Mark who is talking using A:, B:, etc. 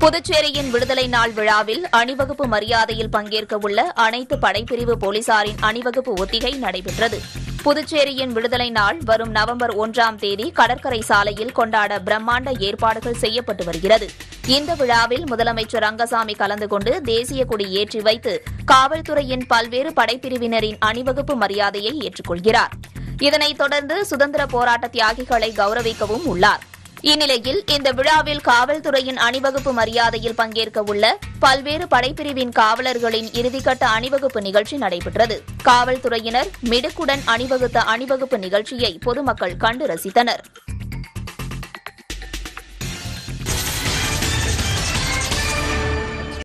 A: புதுச்சேரியின் விடுதலை நாள் விழாவில் அணிவகுப்பு மரியாதையில் பங்கேற்கவுள்ள அனைத்து படைப்பிரிவு போலீசாரின் அணிவகுப்பு ஒத்திகை நடைபெற்றது. புதுச்சேரியின் விடுதலை நாள் வரும் நவம்பர் 1ஆம் தேதி கடற்கரை சாலையில் கொண்டாட பிரம்மாண்ட ஏற்பாடுகள் செய்யப்பட்டு வருகிறது. இந்த விழாவில் முதலமைச்சர் ரங்கசாமி கலந்து கொண்டு தேசிய கொடி ஏற்றி வைத்து காவல்துறையின் பல்வேறு படைப்பிரிவினரின் அணிவகுப்பு மரியாதையை ஏற்றுக்கொள்கிறார். இதனைத் தொடர்ந்து சுதந்திர போராட்ட தியாகிகளை கௌரவிக்கவும் உள்ளார். இந்நிலையில் இந்த விழாவில் காவல்துறையின் அணிவகுப்பு மரியாதையில் பங்கேற்கவுள்ள பல்வேறு படைப்பிரிவின் காவலர்களின் இறுதிக்கட்ட அணிவகுப்பு நிகழ்ச்சி நடைபெற்றது. காவல்துறையினர் மிடுக்குடன் அணிவகுத்த அணிவகுப்பு நிகழ்ச்சியை பொதுமக்கள் கண்டு ரசித்தனர்.